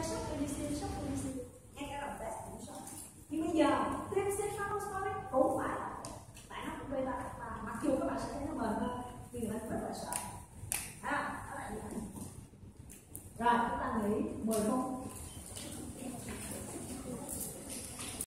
sốc ABC, ngay cả làm test cũng sốc. Nhưng bây giờ tiếp xếp Spasmodic cũng phải tại nó cũng beta, và mặc dù các bạn sẽ thấy nó bền hơn nhưng mà rất là sợ. Đó là như vậy. Rồi chúng ta nghỉ 10 phút.